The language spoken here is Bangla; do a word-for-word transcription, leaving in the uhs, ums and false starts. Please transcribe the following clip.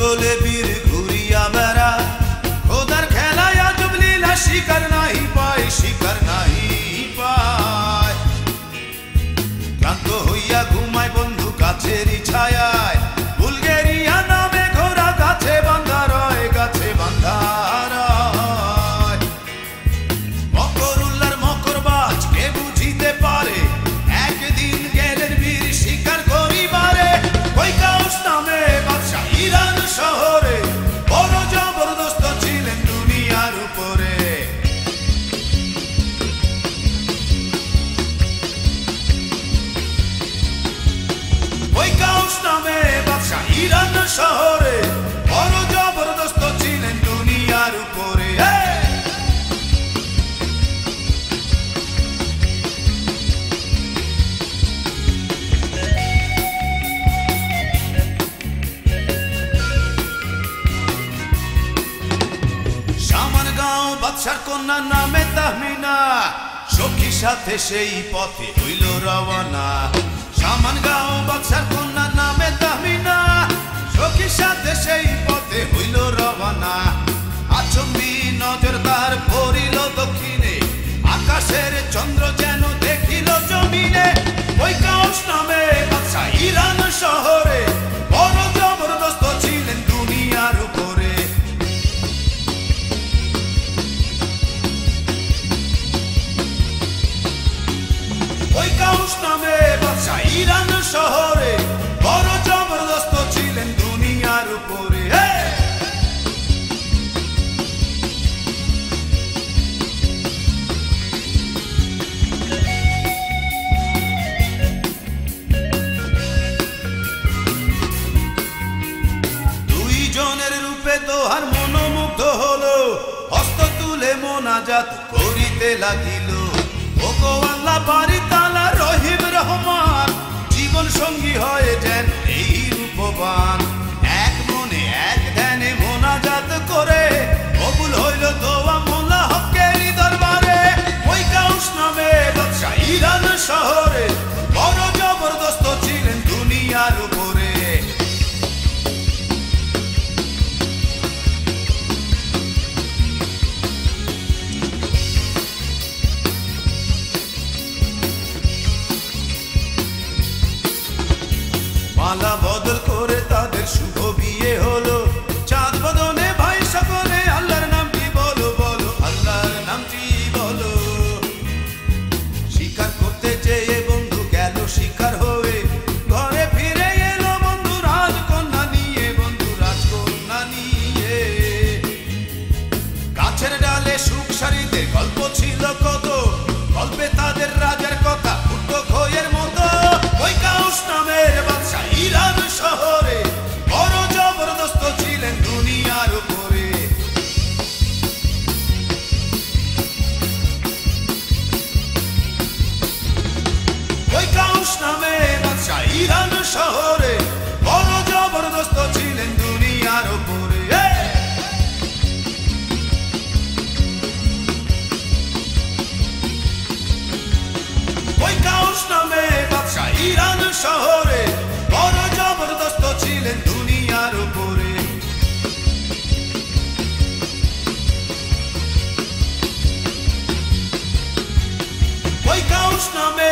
জঙ্গলে বীর ঘুরিয়া বেড়া খোদার খেলায় আজব লীলা শিকার নাহি পায় শিকার নাহি পায় ক্লান্ত হইয়া ঘুমায় বন্ধু কাছেরই ছায়ায় বুলগেরিয়া নামে ঘোড়া গাছে বাঁধা রয় গাছে বাঁধা রয় মকরুল্লার মকরবাজ কে বুঝিতে পারে একদিন গেলেন বীর শিকার করিবারে ওই কাউস নামে বাদশাহ ইরান শহরে বড় জবরদস্ত ছিলেন দুনিয়ার উপরে ওই কাউস নামে বাদশাহ ইরান শহরে বড় জবরদস্ত ছিলেন দুনিয়ার উপরে সামারগাঁও বাদশার কন্যা নামে তাহমিনা সখীর সাথে সেই পথে হইল রওয়ানা সামারগাঁও বাদশার কন্যা নামে তাহমিনা সখীর সাথে সেই পথে হইল রওয়ানা আচম্বি নজর তার পড়িল দক্ষিণে আকাশের চন্দ্র যেন দেখিল জমিনে ওই কাউস নামে বাদশাহ ইরান শহরে বড় জবরদস্ত ছিলেন দুনিয়ার উপরে ওই কাউস নামে বাদশাহ ইরান শহরে বড় জবরদস্ত ছিলেন দুনিয়ার উপরে দুইজনের রূপে দোহার মনোমুগ্ধ হলো হস্ত তুলে মোনাজাত করিতে লাগিল ওগো আল্লাহ বাড়ি তালা রহিম রহমান জীবন সঙ্গী হয়ে যেন এই রূপবান এক মনে এক ধ্যানে মোনাজাত করে কবুল হইল দোয়া মোলা হকের দরবারে ওই কাউস নামে বাদশাহ ইরান শহরে বড় জবরদস্ত ছিলেন দুনিয়ার উপরে মালা বদল করে তাদের শুভ বিয়ে হলো চাঁদ বদনে ভাই সকলে আল্লাহর নামটি বলো বলো আল্লাহর নামটি বলো শিকার করতে চেয়ে বন্ধু গেল শিকার হয়ে ঘরে ফিরে এলো বন্ধু রাজকন্যা নিয়ে বন্ধু রাজকন্যা নিয়ে গাছের ডালে সুখ সারিতে গল্প ছিল কত গল্পে তাদের রাজার কথা ফুটো খয়ের মতো ওই কাউস নামের বাদশাহ ইরান শহরে বড় জবরদস্ত ছিলেন দুনিয়ার উপরে ওই কাউস নামে বাদশাহ ইরান শহরে বড় জবরদস্ত ছিলেন দুনিয়ার উপরে ওই কাউস নামে বাদশাহ ইরান শহরে বড় জবরদস্ত ছিলেন দুনিয়ার উপরে ওই কাউস নামে